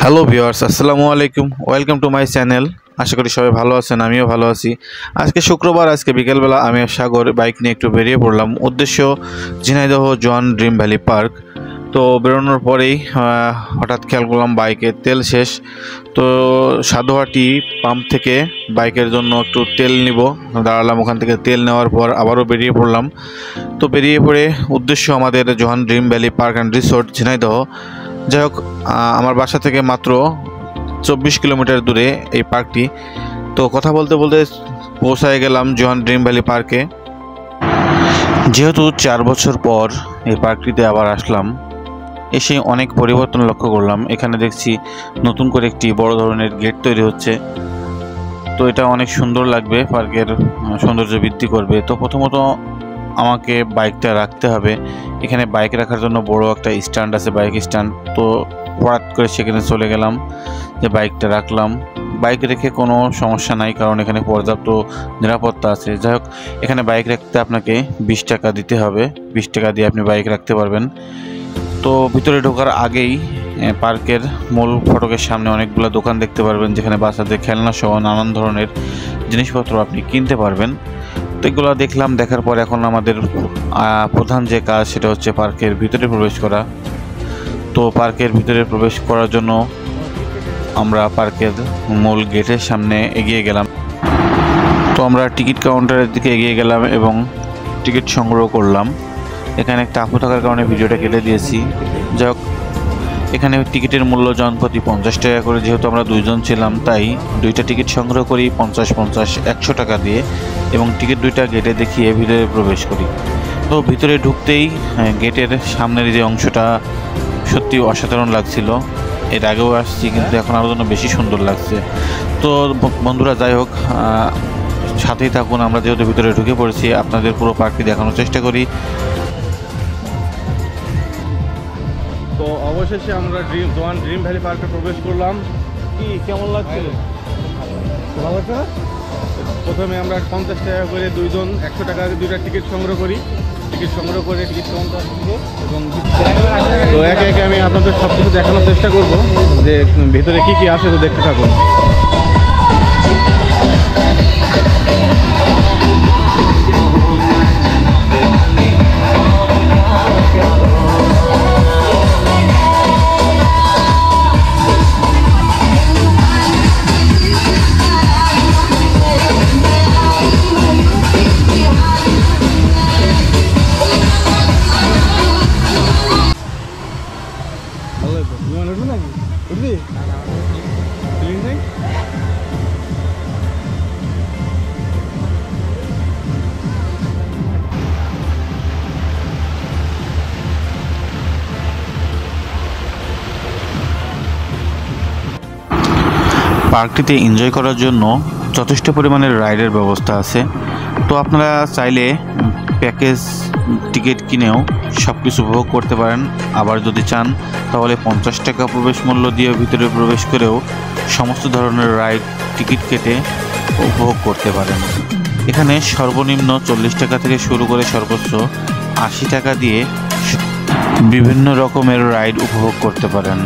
Hello viewers, আসসালামু আলাইকুম। Welcome to my channel. আশা করি সবাই ভালো আছেন, আমিও ভালো আছি। আজকে শুক্রবার, আজকে বিকেলবেলা আমি আর সাগর বাইক নিয়ে একটু বেরিয়ে পড়লাম। উদ্দেশ্য ঝিনাইদহ জোয়ান ড্রিম ভ্যালি পার্ক। তো বেরোনোর পরেই হঠাৎ খেয়াল করলাম বাইকের তেল শেষ। তো সাধুহাটি পাম্প থেকে বাইকের জন্য একটু তেল নিব, দাঁড়ালাম। ওখান থেকে তেল নেওয়ার পর আবারও বেরিয়ে পড়লাম। তো বেরিয়ে পড়ে উদ্দেশ্য আমাদের জোয়ান Dream Valley Park and Resort Jhenaidah. যাই হোক, আমার বাসা থেকে মাত্র 24 কিলোমিটার দূরে এই পার্কটি। তো কথা বলতে বলতে পৌঁছায় গেলাম জোয়ান ড্রিম ভ্যালি পার্কে। যেহেতু 4 বছর পর এই পার্কটিতে আবার আসলাম, এসে অনেক পরিবর্তন লক্ষ্য করলাম। এখানে দেখছি নতুন করে একটি বড় ধরনের গেট তৈরি হচ্ছে। তো এটা অনেক সুন্দর লাগবে, পার্কের সৌন্দর্য বৃদ্ধি করবে। তো প্রথমত আমাকে বাইকটা রাখতে হবে। এখানে বাইক রাখার জন্য বড় একটা স্ট্যান্ড আছে, বাইক স্ট্যান্ড। তো হঠাৎ করে সেখানে চলে গেলাম, যে বাইকটা রাখলাম। বাইক রেখে কোনো সমস্যা নাই, কারণ এখানে পর্যাপ্ত নিরাপত্তা আছে। যাই হোক, এখানে বাইক রাখতে আপনাকে 20 টাকা দিতে হবে। 20 টাকা দিয়ে আপনি বাইক রাখতে পারবেন। তো ভিতরে ঢোকার আগেই পার্কের মূল ফটকের সামনে অনেকগুলো দোকান দেখতে পারবেন, যেখানে বাচ্চাদের খেলনা সহ নানান ধরনের জিনিসপত্র আপনি কিনতে পারবেন। তো এগুলো দেখলাম, দেখার পর এখন আমাদের প্রধান যে কাজ সেটা হচ্ছে পার্কের ভিতরে প্রবেশ করা। তো পার্কের ভিতরে প্রবেশ করার জন্য আমরা পার্কের মূল গেটের সামনে এগিয়ে গেলাম। তো আমরা টিকিট কাউন্টারের দিকে এগিয়ে গেলাম এবং টিকিট সংগ্রহ করলাম। এখানে একটা আপু থাকার কারণে ভিডিওটা কেটে দিয়েছি। যাই হোক, এখানে টিকিটের মূল্য জনপ্রতি 50 টাকা করে। যেহেতু আমরা দুইজন ছিলাম, তাই দুইটা টিকিট সংগ্রহ করি 50-50 100 টাকা দিয়ে, এবং টিকিট দুইটা গেটে দেখিয়ে ভিতরে প্রবেশ করি। তো ভিতরে ঢুকতেই গেটের সামনের যে অংশটা সত্যি অসাধারণ লাগছিল। এর আগেও আসছি, কিন্তু এখন আরও যেন বেশি সুন্দর লাগছে। তো বন্ধুরা, যাই হোক, সাথেই থাকুন। আমরা যেহেতু ভিতরে ঢুকে পড়েছি, আপনাদের পুরো পার্কটি দেখানোর চেষ্টা করি। তো অবশেষে আমরা জোয়ান ড্রিম ভ্যালি পার্কে প্রবেশ করলাম। কি কেমন লাগছে? প্রথমে আমরা 50 টাকা করে দুইজন, 100 টাকা দুইটা টিকিট সংগ্রহ করি। টিকিট সংগ্রহ করে টিকিট কাউন্টার থেকে, এবং তো একে একে আমি আপনাদের সব কিছু দেখানোর চেষ্টা করব, যে ভিতরে কি কি আছে। তো দেখতে থাকুন। পার্কটিতে এনজয় করার জন্য যথেষ্ট পরিমাণের রাইডের ব্যবস্থা আছে। তো আপনারা চাইলে প্যাকেজ টিকিট কিনেও সব কিছু উপভোগ করতে পারেন। আবার যদি চান, তাহলে 50 টাকা প্রবেশ মূল্য দিয়ে ভিতরে প্রবেশ করেও সমস্ত ধরনের রাইড টিকিট কেটে উপভোগ করতে পারেন। এখানে সর্বনিম্ন 40 টাকা থেকে শুরু করে সর্বোচ্চ 80 টাকা দিয়ে বিভিন্ন রকমের রাইড উপভোগ করতে পারেন।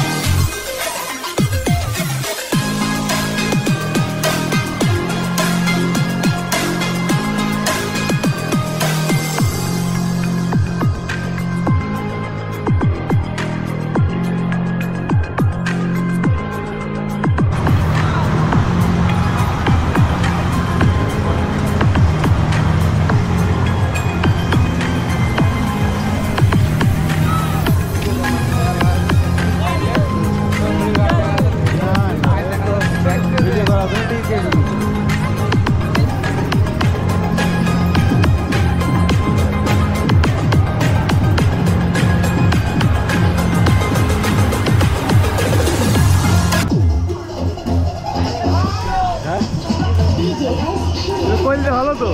ভালো তো।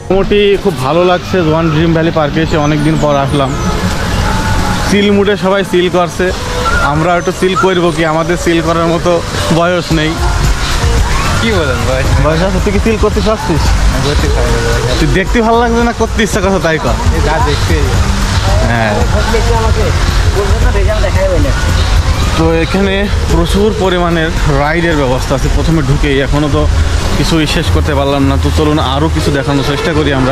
মোটামুটি খুব ভালো লাগছে জোয়ান ড্রিম ভ্যালি পার্কে এসে, অনেকদিন পর আসলাম। সিল মুডে সবাই সিল করছে, আমরা একটু সিল করব কি, আমাদের সিল করার মতো বয়স নেই। কি বলেন ভাই? বয়স আছে, তুই কি সিল করতে পারছিস? তুই দেখতে ভালো লাগবে না করতে ইচ্ছা করছে তাই কর। যা দেখতে হ্যাঁ, তো এখানে প্রচুর পরিমাণের রাইডের ব্যবস্থা আছে। প্রথমে ঢুকেই এখনও তো কিছুই শেষ করতে পারলাম না, তো চলুন আরও কিছু দেখানোর চেষ্টা করি আমরা।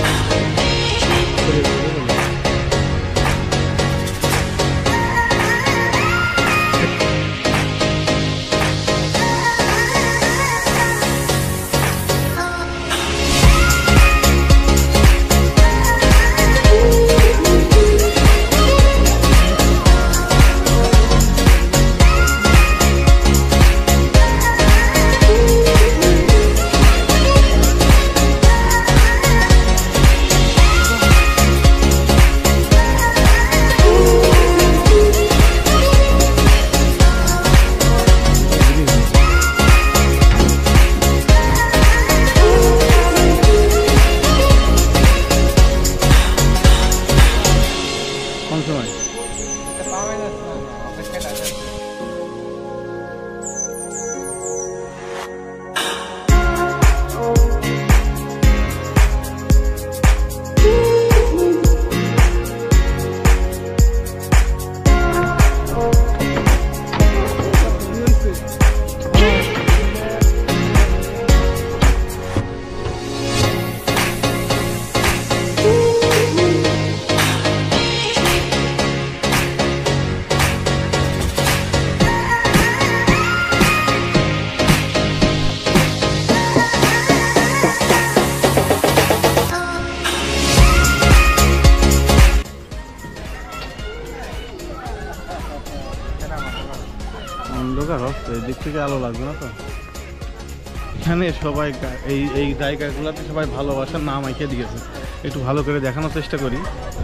অন্ধকার হচ্ছে, এদিক থেকে আলো লাগবে না তো। এখানে সবাই এই জায়গাগুলোতে সবাই ভালোবাসার নাম আঁকিয়ে দিয়েছে, একটু ভালো করে দেখানোর চেষ্টা করি।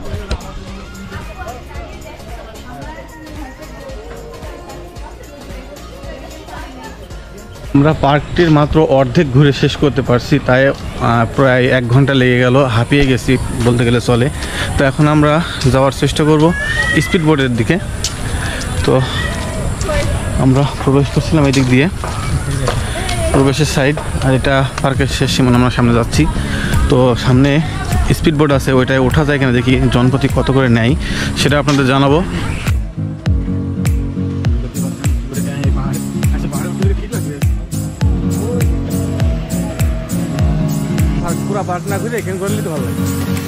আমরা পার্কটির মাত্র অর্ধেক ঘুরে শেষ করতে পারছি, তাই প্রায় 1 ঘন্টা লেগে গেল, হাঁপিয়ে গেছি বলতে গেলে চলে। তো এখন আমরা যাওয়ার চেষ্টা করব স্পিড বোটের দিকে। তো আমরা প্রবেশ করছিলাম এই দিক দিয়ে, প্রবেশের সাইড, আর এটা পার্কের শেষ সীমানা। আমরা সামনে যাচ্ছি, তো সামনে স্পিড বোট আছে, ওইটায় ওঠা যায় কিনা দেখি, জনপ্রতি কত করে নেয় সেটা আপনাদের জানাবো। পুরা পার্ক না ঘুরে এখানে করলে তো ভালো লাগে।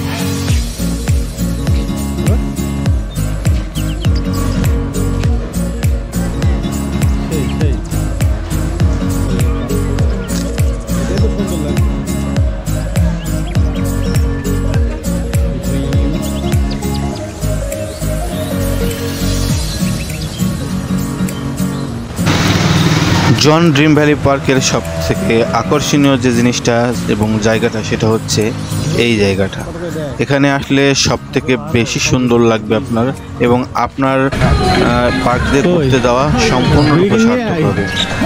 জন ড্রিম ভ্যালি পার্কের সব থেকে আকর্ষণীয় যে জিনিসটা এবং জায়গাটা, সেটা হচ্ছে এই জায়গাটা। এখানে আসলে সব থেকে বেশি সুন্দর লাগবে আপনার, এবং আপনার পার্ক দিয়ে ঘুরতে যাওয়া সম্পূর্ণরূপে সার্থক হবে।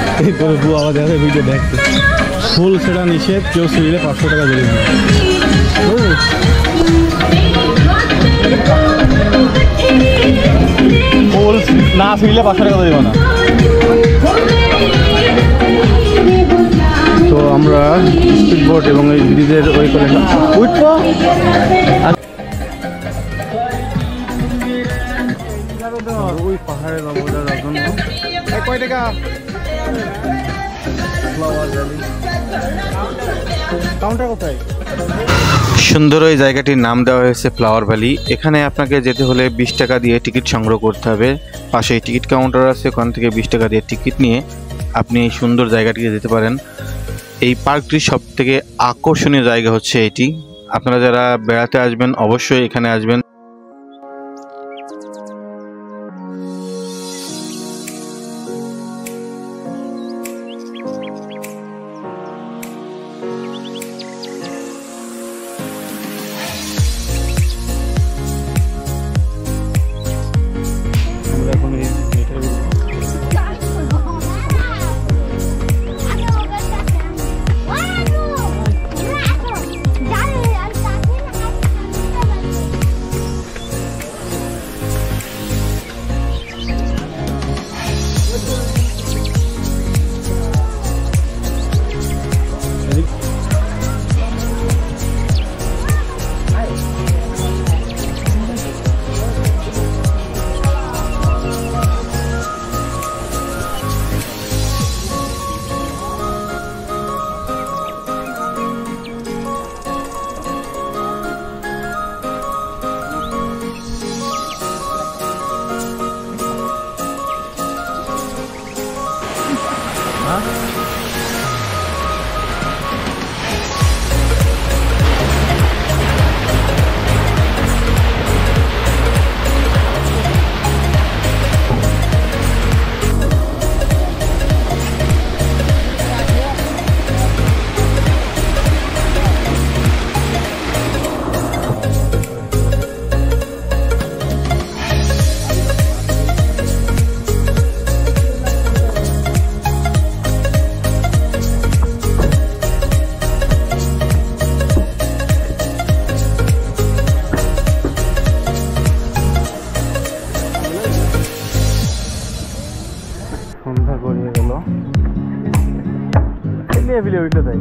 ফুল সেটা নিষেধ, কেউ ছিঁড়লে 500 টাকা জরিমানা। ফুল না ছিঁড়লে 500 টাকা জরিমানা। তো আমরা স্পিড বোট এবং এই ব্রিজের ওই করে উঠবো। ওই পাহাড়ের অবদার জন্য কয় টাকা? কাউন্টার কোথায়? সুন্দর এই জায়গাটির নাম দেওয়া হয়েছে ফ্লাওয়ার ভ্যালি। এখানে আপনাকে যেতে হলে 20 টাকা দিয়ে টিকিট সংগ্রহ করতে হবে। পাশেই টিকিট কাউন্টার আছে, ওখান থেকে 20 টাকা দিয়ে টিকিট নিয়ে আপনি এই সুন্দর জায়গাটিকে যেতে পারেন। এই পার্কটির সব থেকে আকর্ষণীয় জায়গা হচ্ছে এটি। আপনারা যারা বেড়াতে আসবেন অবশ্যই এখানে আসবেন। Wow! হ্যাঁ সন্ধ্যা গড়িয়ে গেল ফিলে উঠে যায়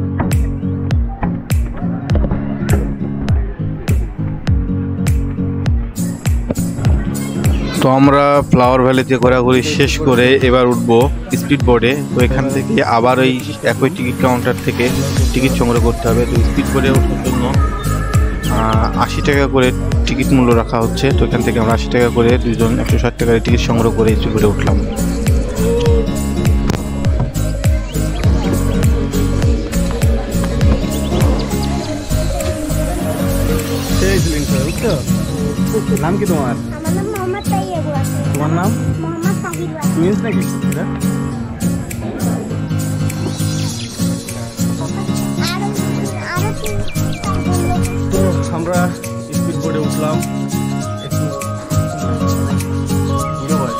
তো আমরা ফ্লাওয়ার ভ্যালিতে ঘোরাঘুরি শেষ করে এবার উঠবো স্পিড বোর্ডে। তো এখান থেকে আবার ওই একই টিকিট কাউন্টার থেকে টিকিট সংগ্রহ করতে হবে। তো স্পিড বোর্ডে ওঠার জন্য 80 টাকা করে টিকিট মূল্য রাখা হচ্ছে। তো এখান থেকে আমরা 80 টাকা করে দুজন 160 টাকার টিকিট সংগ্রহ করে স্পিড বোর্ডে উঠলাম। নাম কি তোমার? আমার নাম মোহাম্মদ তাইয়্যিব ওয়াসিম। তোমার নাম? মোহাম্মদ সাহিদ ওয়াসিম। টুইন্স নাকি এটা? আরো তো আমরা স্পিড বোর্ডে উঠলাম একটু ঘুরে হয়।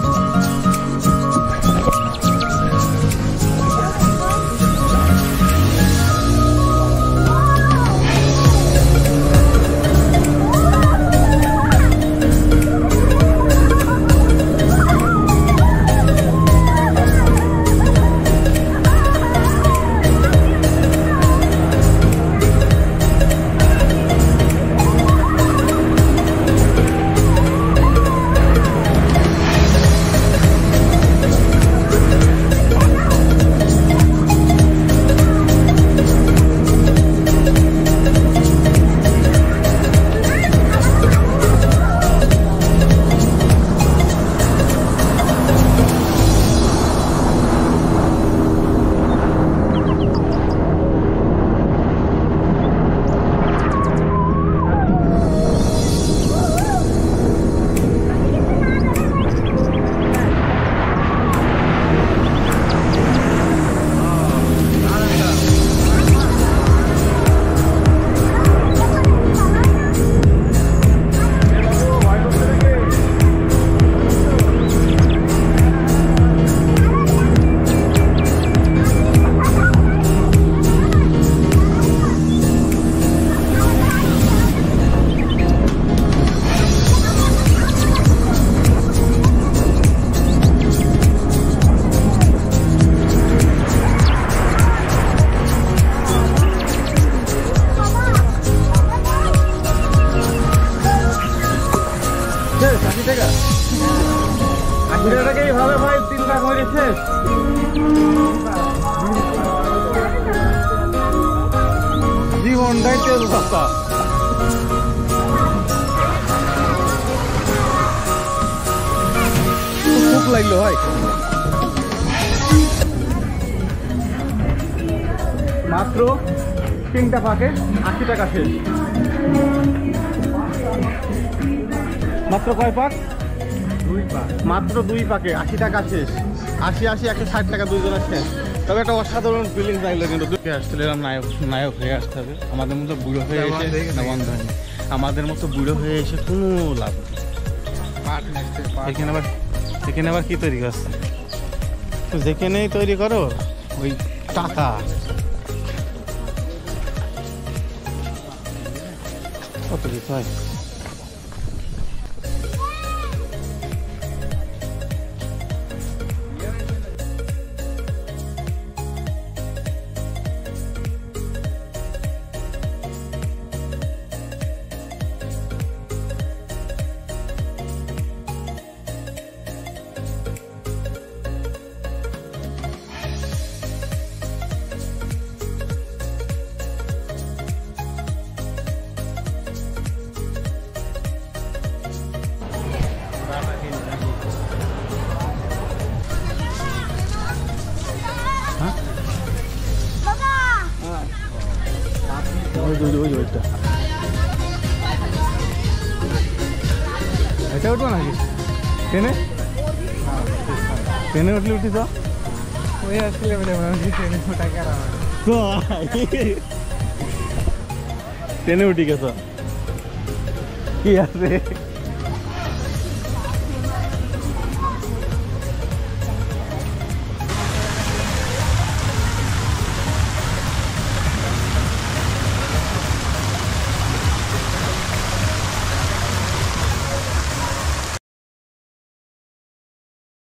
জীবনটাই তেল সস্তা। খুব লাগলো ভাই, মাত্র 3টা ফাঁকে 80 টাকা শেষ। মাত্র কয় পাক? 2 পাক। মাত্র 2 পাকে 80 টাকা শেষ। 80 160 টাকা দুইজনের শেষ। তবে একটা অসাধারণ ফিলিংস লাগলো কিন্তু। আসছিলাম নায়ক হয়ে আসতে হবে। আমাদের মতো বুড়ো হয়ে এসে না বন্ধ হয়নি, আমাদের মতো বুড়ো হয়ে এসে কোনো লাভ নেই। এখানে আবার কি তৈরি করছে? যেখানেই তৈরি করো ওই টাকা। কত কিছু হয়। ওই ওইটা এটা উঠবো নাকি ট্রেনে ট্রেনে উঠলে উঠিস ওই আসলে বলে টাকা ট্রেনে উঠি গেছ কি আছে